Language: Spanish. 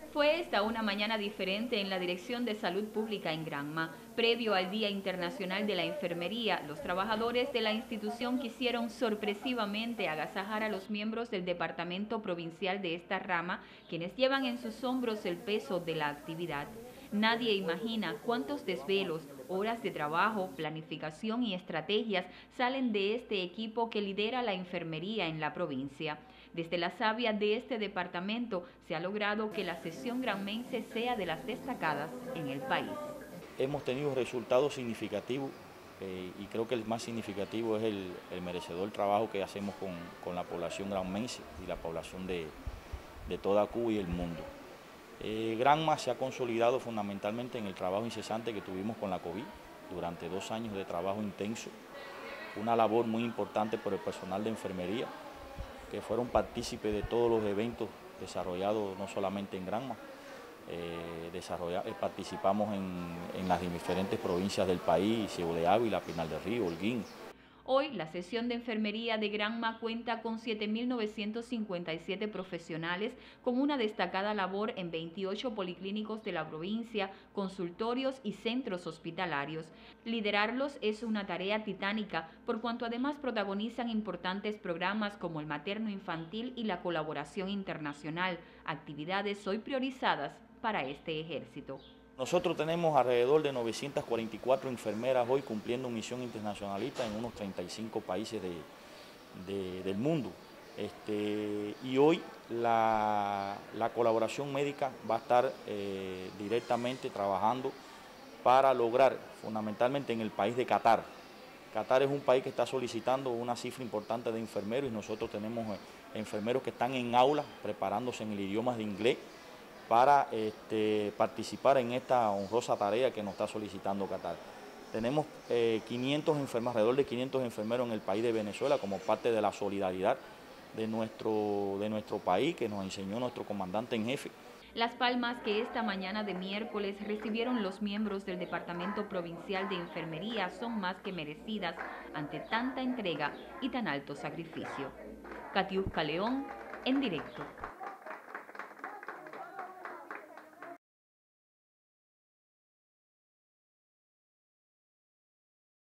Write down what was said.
Fue esta una mañana diferente en la Dirección de Salud Pública en Granma. Previo al Día Internacional de la Enfermería, los trabajadores de la institución quisieron sorpresivamente agasajar a los miembros del departamento provincial de esta rama, quienes llevan en sus hombros el peso de la actividad. Nadie imagina cuántos desvelos, horas de trabajo, planificación y estrategias salen de este equipo que lidera la enfermería en la provincia. Desde la savia de este departamento se ha logrado que la sesión granmense sea de las destacadas en el país. Hemos tenido resultados significativos y creo que el más significativo es el merecedor trabajo que hacemos con la población granmense y la población de toda Cuba y el mundo. Granma se ha consolidado fundamentalmente en el trabajo incesante que tuvimos con la COVID durante 2 años de trabajo intenso, una labor muy importante por el personal de enfermería, que fueron partícipes de todos los eventos desarrollados no solamente en Granma, participamos en las diferentes provincias del país, Ciego de Ávila, Pinal del Río, Holguín. Hoy, la sesión de enfermería de Granma cuenta con 7.957 profesionales con una destacada labor en 28 policlínicos de la provincia, consultorios y centros hospitalarios. Liderarlos es una tarea titánica, por cuanto además protagonizan importantes programas como el materno-infantil y la colaboración internacional, actividades hoy priorizadas para este ejército. Nosotros tenemos alrededor de 944 enfermeras hoy cumpliendo misión internacionalista en unos 35 países del mundo. Y hoy la colaboración médica va a estar directamente trabajando para lograr, fundamentalmente en el país de Qatar. Qatar es un país que está solicitando una cifra importante de enfermeros y nosotros tenemos enfermeros que están en aulas preparándose en el idioma de inglés para participar en esta honrosa tarea que nos está solicitando Qatar. Tenemos 500 enfermeros, alrededor de 500 enfermeros en el país de Venezuela como parte de la solidaridad de nuestro país que nos enseñó nuestro comandante en jefe. Las palmas que esta mañana de miércoles recibieron los miembros del Departamento Provincial de Enfermería son más que merecidas ante tanta entrega y tan alto sacrificio. Katiuska León, en directo.